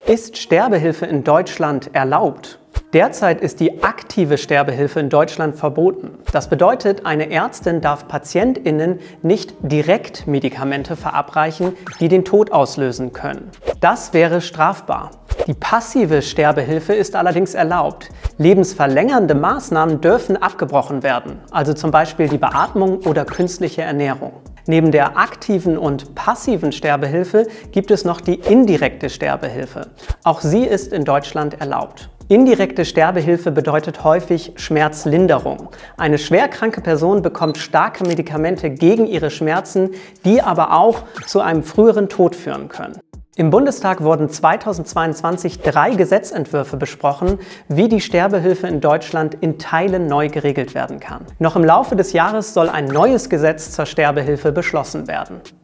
Ist Sterbehilfe in Deutschland erlaubt? Derzeit ist die aktive Sterbehilfe in Deutschland verboten. Das bedeutet, eine Ärztin darf PatientInnen nicht direkt Medikamente verabreichen, die den Tod auslösen können. Das wäre strafbar. Die passive Sterbehilfe ist allerdings erlaubt. Lebensverlängernde Maßnahmen dürfen abgebrochen werden, also zum Beispiel die Beatmung oder künstliche Ernährung. Neben der aktiven und passiven Sterbehilfe gibt es noch die indirekte Sterbehilfe. Auch sie ist in Deutschland erlaubt. Indirekte Sterbehilfe bedeutet häufig Schmerzlinderung. Eine schwerkranke Person bekommt starke Medikamente gegen ihre Schmerzen, die aber auch zu einem früheren Tod führen können. Im Bundestag wurden 2022 3 Gesetzentwürfe besprochen, wie die Sterbehilfe in Deutschland in Teilen neu geregelt werden kann. Noch im Laufe des Jahres soll ein neues Gesetz zur Sterbehilfe beschlossen werden.